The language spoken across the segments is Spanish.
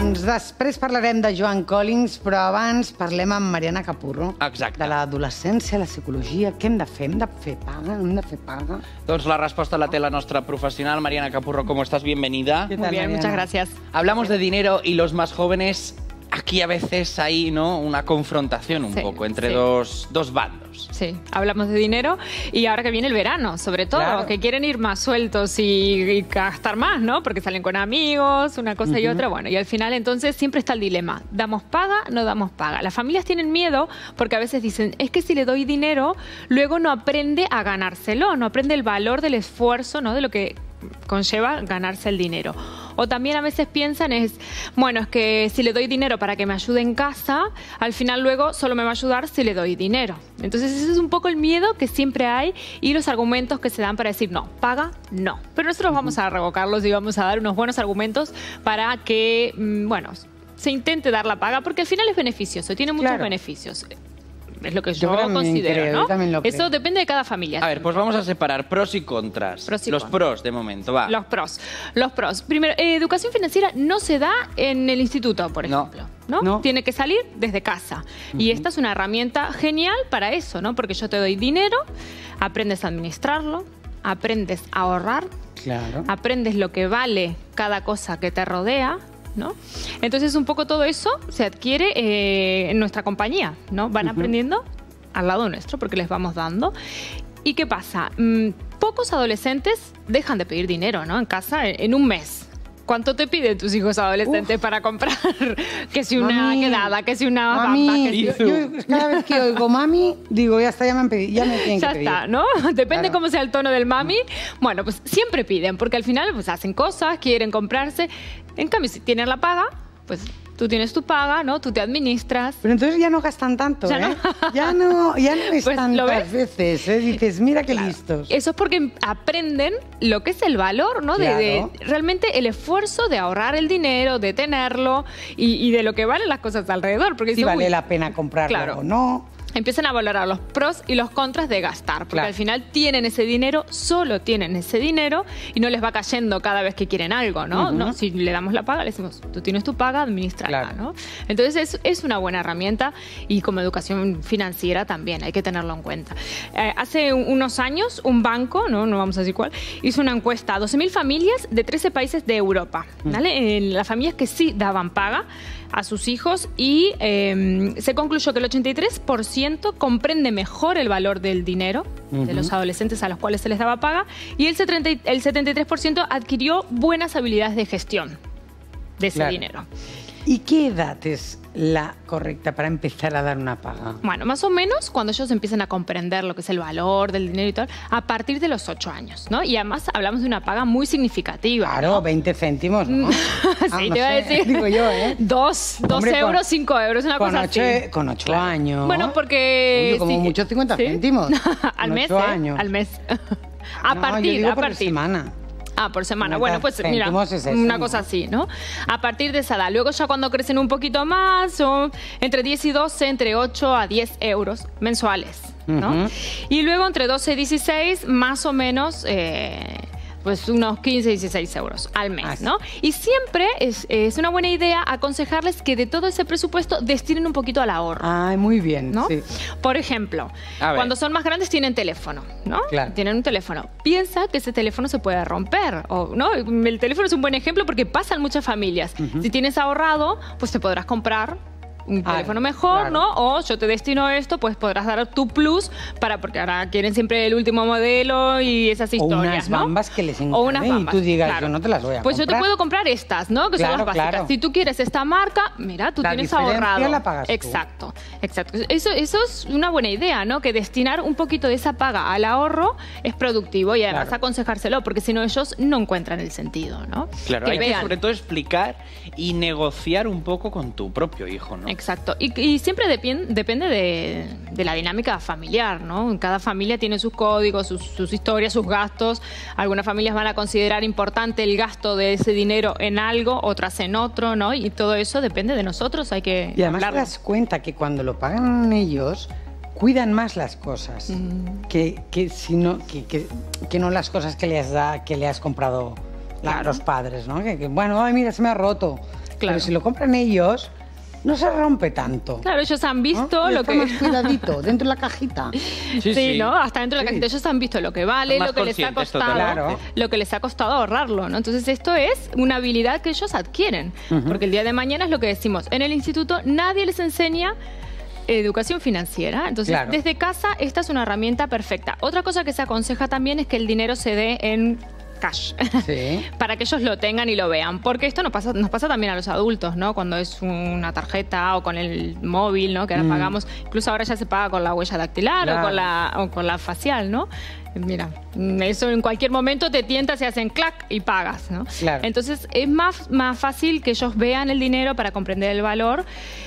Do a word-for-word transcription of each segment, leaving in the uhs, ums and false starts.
Doncs després parlarem de Joan Collins, però abans parlem amb Mariana Capurro. Exacte. De l'adolescència, la psicologia. Què hem de fer? Hem de fer paga? Hem de fer paga? Doncs la respuesta la té la nuestra profesional. Mariana Capurro, ¿cómo estás? Bienvenida. Muy bien, Mariana? Muchas gracias. Hablamos de dinero y los más jóvenes, aquí a veces hay, ¿no?, una confrontación un sí, poco entre sí. dos, dos bandos. Sí, hablamos de dinero y ahora que viene el verano, sobre todo, claro. que quieren ir más sueltos y, y gastar más, ¿no? Porque salen con amigos, una cosa uh-huh. y otra. Bueno, y al final entonces siempre está el dilema. ¿Damos paga? ¿No damos paga? Las familias tienen miedo porque a veces dicen, es que si le doy dinero, luego no aprende a ganárselo, no aprende el valor del esfuerzo, ¿no?, de lo que conlleva ganarse el dinero. O también a veces piensan es, bueno, es que si le doy dinero para que me ayude en casa, al final luego solo me va a ayudar si le doy dinero. Entonces ese es un poco el miedo que siempre hay y los argumentos que se dan para decir, no, paga, no. Pero nosotros vamos a revocarlos y vamos a dar unos buenos argumentos para que, bueno, se intente dar la paga, porque al final es beneficioso, tiene muchos claro. beneficios. Es lo que yo, yo considero, creo, ¿no? Yo también lo Eso creo. depende de cada familia. A ver, pues vamos a separar pros y contras. Pros y Los contras. pros, de momento, va. Los pros. Los pros. Primero, eh, educación financiera no se da en el instituto, por ejemplo. No. ¿no? No. Tiene que salir desde casa. Uh-huh. Y esta es una herramienta genial para eso, ¿no? Porque yo te doy dinero, aprendes a administrarlo, aprendes a ahorrar, claro. aprendes lo que vale cada cosa que te rodea, ¿no? Entonces un poco todo eso se adquiere eh, en nuestra compañía, ¿no? Van uh-huh. aprendiendo al lado nuestro porque les vamos dando. ¿Y qué pasa? Mm, pocos adolescentes dejan de pedir dinero, ¿no?, en casa en, en un mes. ¿Cuánto te piden tus hijos adolescentes Uf. para comprar? Que si una mami, quedada, que si una mami, bamba, que si... yo, yo cada vez que oigo mami, digo, ya está, ya me han pedido, ya me tienen ya que pedir. está, ¿no? Depende claro. cómo sea el tono del mami. Bueno, pues siempre piden, porque al final pues hacen cosas, quieren comprarse. En cambio, si tienen la paga, pues tú tienes tu paga, ¿no? Tú te administras. Pero entonces ya no gastan tanto, ya ¿eh? No. ya no, ya no es pues, tantas veces, ¿eh? Dices, mira qué claro. listos. Eso es porque aprenden lo que es el valor, ¿no? Claro. De, de realmente el esfuerzo de ahorrar el dinero, de tenerlo y, y de lo que valen las cosas alrededor. Porque si vale muy... la pena comprarlo claro. o no. Empiezan a valorar los pros y los contras de gastar, porque claro. al final tienen ese dinero, solo tienen ese dinero y no les va cayendo cada vez que quieren algo, ¿no? Uh-huh. ¿no? Si le damos la paga, le decimos, tú tienes tu paga, administrala, claro. ¿no? Entonces es, es una buena herramienta y como educación financiera también hay que tenerlo en cuenta. Eh, hace unos años un banco, ¿no? no vamos a decir cuál, hizo una encuesta a doce mil familias de trece países de Europa, ¿vale? Uh-huh. En las familias que sí daban paga a sus hijos y eh, se concluyó que el ochenta y tres por ciento comprende mejor el valor del dinero uh-huh. de los adolescentes a los cuales se les daba paga y el, setenta, el setenta y tres por ciento adquirió buenas habilidades de gestión de ese claro. dinero. ¿Y qué edad es la correcta para empezar a dar una paga? Bueno, más o menos cuando ellos empiezan a comprender lo que es el valor del dinero y tal, a partir de los ocho años, ¿no? Y además hablamos de una paga muy significativa. Claro, ¿no? veinte céntimos, ¿no? sí, ah, no te iba a sé, decir. Digo yo, ¿eh? Dos, dos Hombre, euros, con, cinco euros, una con cosa ocho, así. Con ocho claro. años. Bueno, porque... Oye, como sí, mucho cincuenta ¿sí? céntimos. al mes, ocho ¿eh? años. Al mes. a no, partir, yo digo a por partir. semana. Ah, por semana. Bueno, pues mira, es eso, una ¿no? cosa así, ¿no? A partir de esa edad. Luego ya cuando crecen un poquito más, son entre diez y doce, entre ocho a diez euros mensuales, ¿no? Uh-huh. Y luego entre doce y dieciséis, más o menos... Eh, pues unos quince, dieciséis euros al mes, Así. ¿no? Y siempre es, es una buena idea aconsejarles que de todo ese presupuesto destinen un poquito al ahorro. Ay, muy bien, ¿no? sí. Por ejemplo, cuando son más grandes tienen teléfono, ¿no? Claro. Tienen un teléfono. Piensa que ese teléfono se puede romper, o, ¿no? El teléfono es un buen ejemplo porque pasa en muchas familias. Uh-huh. Si tienes ahorrado, pues te podrás comprar un ah, teléfono mejor, claro. ¿no? O yo te destino esto, pues podrás dar tu plus para, porque ahora quieren siempre el último modelo y esas historias, o unas ¿no? bambas que les encanten. O unas bambas, y tú digas, claro. yo no te las voy a pues comprar. Pues yo te puedo comprar estas, ¿no? Que claro, son las básicas. Claro. Si tú quieres esta marca, mira, tú la tienes ahorrado. La pagas tú. Exacto, exacto. Eso, eso es una buena idea, ¿no? Que destinar un poquito de esa paga al ahorro es productivo y además claro. aconsejárselo, porque si no ellos no encuentran el sentido, ¿no? Claro, que hay vean. que sobre todo explicar y negociar un poco con tu propio hijo, ¿no? Exacto. Y, y siempre depend, depende de, de la dinámica familiar, ¿no? Cada familia tiene sus códigos, sus, sus historias, sus gastos. Algunas familias van a considerar importante el gasto de ese dinero en algo, otras en otro, ¿no? Y todo eso depende de nosotros, hay que Y además hablarlo. te das cuenta que cuando lo pagan ellos, cuidan más las cosas mm. que, que, si no, que, que, que no las cosas que le has, da, que le has comprado la, claro. los padres, ¿no? Que, que, bueno, ay, mira, se me ha roto. Claro. Pero si lo compran ellos, no se rompe tanto. Claro, ellos han visto ¿no? lo Está que... más cuidadito, dentro de la cajita. Sí, Sí, sí. ¿no? Hasta dentro de la Sí. cajita. Ellos han visto lo que vale, Son más lo que les ha conscientes, costado, totalmente. lo que les ha costado ahorrarlo, ¿no? Entonces esto es una habilidad que ellos adquieren, porque el día de mañana es lo que decimos. En el instituto nadie les enseña educación financiera. Entonces, Claro. desde casa esta es una herramienta perfecta. Otra cosa que se aconseja también es que el dinero se dé en cash. Sí. Para que ellos lo tengan y lo vean. Porque esto nos pasa, nos pasa también a los adultos, ¿no? Cuando es una tarjeta o con el móvil, ¿no? Que ahora Mm. pagamos, incluso ahora ya se paga con la huella dactilar Claro. o, con la, o con la facial, ¿no? Mira, eso en cualquier momento te tientas y hacen clac y pagas, ¿no? Claro. Entonces es más, más fácil que ellos vean el dinero para comprender el valor.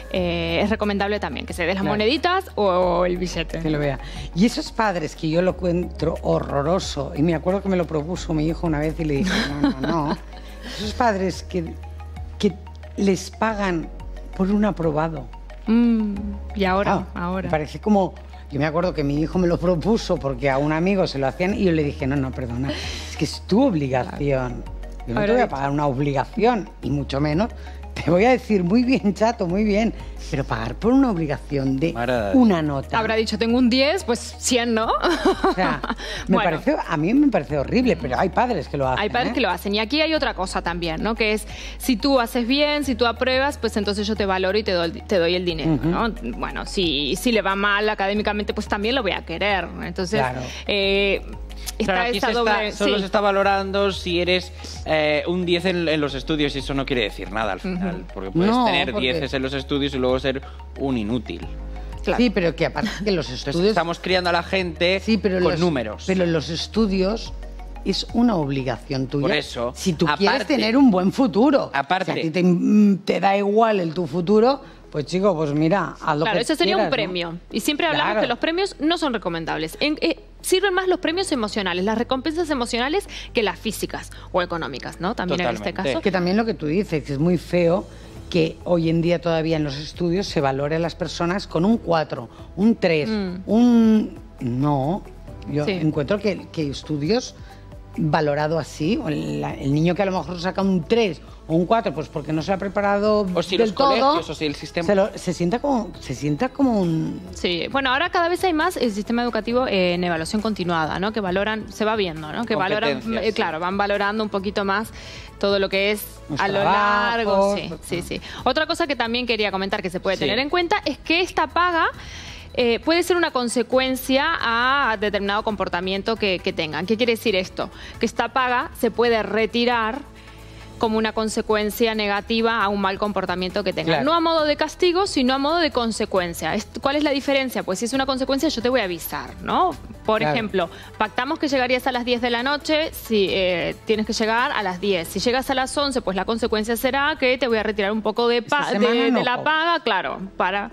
Eh, es recomendable también que se den las Claro. moneditas o el billete. Que lo vea. Y esos padres que yo lo encuentro horroroso, y me acuerdo que me lo propuso mi hijo una vez y le dije, no, no, no. Esos padres que, que les pagan por un aprobado. Mm, y ahora, Ah, ahora. Me parece como... Yo me acuerdo que mi hijo me lo propuso porque a un amigo se lo hacían y yo le dije, no, no, perdona, es que es tu obligación. Yo no Ahora te voy a dicho. pagar una obligación, y mucho menos te voy a decir, muy bien, chato, muy bien, pero pagar por una obligación de Mara. una nota. Habrá dicho, tengo un diez, pues cien, ¿no? O sea, me Bueno. parece, a mí me parece horrible, pero hay padres que lo hacen. Hay padres ¿eh? que lo hacen. Y aquí hay otra cosa también, ¿no? Que es, si tú haces bien, si tú apruebas, pues entonces yo te valoro y te doy, te doy el dinero, Ujú. ¿no? Bueno, si, si le va mal académicamente, pues también lo voy a querer. Entonces, Claro. eh, está Claro, aquí esa se doble... está, solo sí. se está valorando si eres eh, un diez en, en los estudios, y eso no quiere decir nada al final, porque puedes No, tener porque- dieces en los estudios y luego ser un inútil. Claro. Sí, pero que aparte que los Entonces estudios... estamos criando a la gente sí, pero con los, números. Pero los estudios es una obligación tuya. Por eso, Si tú quieres aparte- tener un buen futuro. Aparte- Si a ti te, mm, te da igual el tu futuro, pues chico, pues mira, haz lo Claro, que eso sería quieras, un ¿no? premio. Y siempre hablamos Claro. que los premios no son recomendables. En- eh, sirven más los premios emocionales, las recompensas emocionales que las físicas o económicas, ¿no? También en este Totalmente. caso. Que también lo que tú dices, que es muy feo que hoy en día todavía en los estudios se valore a las personas con un cuatro, un tres, Mm. un... No, yo Sí. encuentro que, que estudios valorado así, o el, el niño que a lo mejor saca un tres o un cuatro, pues porque no se ha preparado O si del los todo, colegios, o si el sistema- se, lo- se sienta como, se sienta como un... Sí, bueno, ahora cada vez hay más el sistema educativo eh, en evaluación continuada, ¿no? Que valoran, se va viendo, ¿no? Que valoran, Competencias, eh, sí. claro, van valorando un poquito más todo lo que es Los a lo largo. trabajos, Sí, los- sí, sí. Otra cosa que también quería comentar que se puede Sí. tener en cuenta es que esta paga eh, puede ser una consecuencia a determinado comportamiento que, que tengan. ¿Qué quiere decir esto? Que esta paga se puede retirar como una consecuencia negativa a un mal comportamiento que tengan. Claro. No a modo de castigo, sino a modo de consecuencia. Es- ¿Cuál es la diferencia? Pues si es una consecuencia, yo te voy a avisar, ¿no? Por Claro. ejemplo, pactamos que llegarías a las diez de la noche, si eh, tienes que llegar a las diez. Si llegas a las once, pues la consecuencia será que te voy a retirar un poco de, pa- Esta semana de, no, de la Pau. paga, claro, para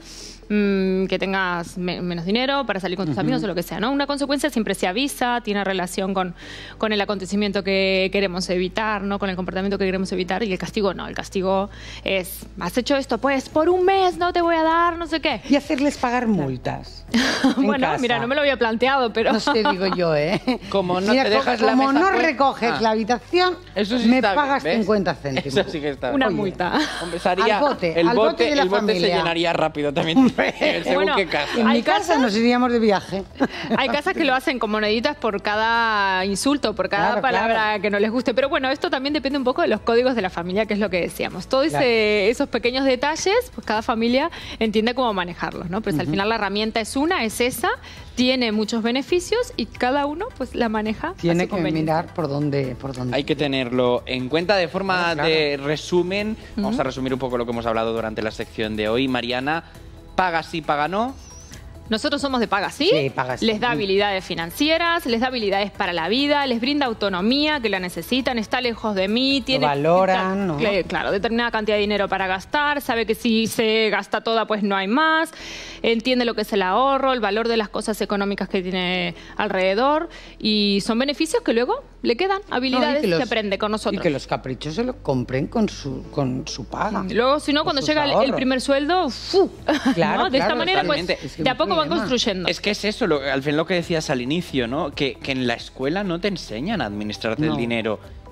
mm, que tengas me- menos dinero, para salir con tus amigos o lo que sea, ¿no? Una consecuencia siempre se avisa, tiene relación con, con el acontecimiento que queremos evitar, ¿no? Con el comportamiento que queremos evitar, y el castigo no. El castigo es, has hecho esto, pues por un mes no te voy a dar, no sé qué. Y hacerles pagar multas. en Bueno, casa. mira, no me lo había planteado, pero... No sé, digo yo, ¿eh? Como no Mira, te dejas la como mesa no puesta- recoges Ah. la habitación, Eso sí me está bien, pagas ¿ves? cincuenta céntimos. Eso sí que está Una bien. Oye, multa. Empezaría Al bote, el al bote, bote de la el bote se familia. llenaría rápido también. según Bueno, qué casa. En Hay mi casa casas- nos iríamos de viaje. Hay casas que lo hacen con moneditas por cada insulto, por cada Claro, palabra claro. que no les guste. Pero bueno, esto también depende un poco de los códigos de la familia, que es lo que decíamos. Todos Claro. esos pequeños detalles, pues cada familia entiende cómo manejarlos, ¿no? Pero si al final la herramienta es una, es esa, tiene muchos beneficios y cada uno pues la maneja. a Tiene su que conveniencia. mirar por dónde, por dónde. Hay que tenerlo en cuenta de forma Claro, claro. de resumen. Vamos a resumir un poco lo que hemos hablado durante la sección de hoy. Mariana, paga sí, paga no. Nosotros somos de paga, ¿sí? Sí, paga sí. Les da habilidades financieras, les da habilidades para la vida, les brinda autonomía que la necesitan, está lejos de mí, tiene valoran, ¿no? Cla- claro, determinada cantidad de dinero para gastar, sabe que si se gasta toda pues no hay más, entiende lo que es el ahorro, el valor de las cosas económicas que tiene alrededor, y son beneficios que luego le quedan, No, y habilidades que, los- aprende con nosotros. Y que los caprichos se los compren con su, con su paga. Luego, si no, con cuando sus llega el, el ahorros. primer sueldo, ¡fu! Claro, ¿no? De esta claro, manera, pues, totalmente. Es que de a un poco van problema. construyendo. Es que es eso, lo- al fin lo que decías al inicio, ¿no? Que, que en la escuela no te enseñan a administrarte No. el dinero.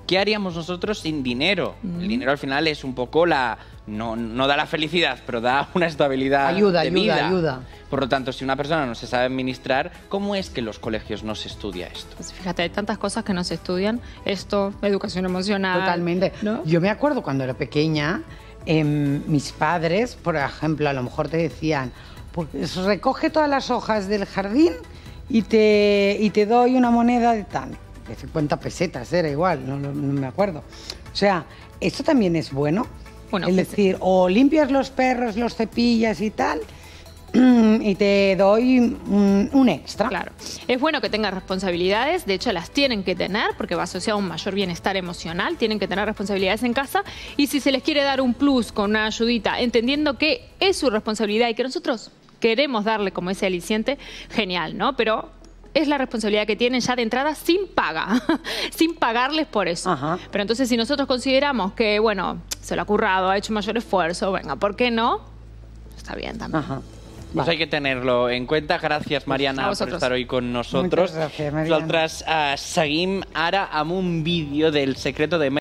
¿qué haríamos nosotros sin dinero? Mm. El dinero al final es un poco la... No, no da la felicidad, pero da una estabilidad ayuda, de ayuda, vida. ayuda. Por lo tanto, si una persona no se sabe administrar, ¿cómo es que en los colegios no se estudia esto? Pues fíjate, hay tantas cosas que no se estudian. Esto, educación emocional. Totalmente. ¿No? Yo me acuerdo cuando era pequeña, eh, mis padres, por ejemplo, a lo mejor te decían, pues recoge todas las hojas del jardín y te, y te doy una moneda de tal. De cincuenta pesetas era igual, no, no, no me acuerdo. O sea, ¿esto también es bueno? Bueno, es pues, decir, o limpias los perros, los cepillas y tal, y te doy un, un extra. Claro. Es bueno que tengas responsabilidades, de hecho las tienen que tener porque va asociado a un mayor bienestar emocional, tienen que tener responsabilidades en casa y si se les quiere dar un plus con una ayudita, entendiendo que es su responsabilidad y que nosotros queremos darle como ese aliciente, genial, ¿no? Pero es la responsabilidad que tienen ya de entrada sin paga, sin pagarles por eso. Ajá. Pero entonces si nosotros consideramos que, bueno, se lo ha currado, ha hecho mayor esfuerzo, venga, ¿por qué no? Está bien también. Ajá. Pues hay que tenerlo en cuenta. Gràcies, Mariana, per estar hoy con nosotros. Muchas gracias, Mariana. Nosaltres uh, seguim ara amb un vídeo del secreto de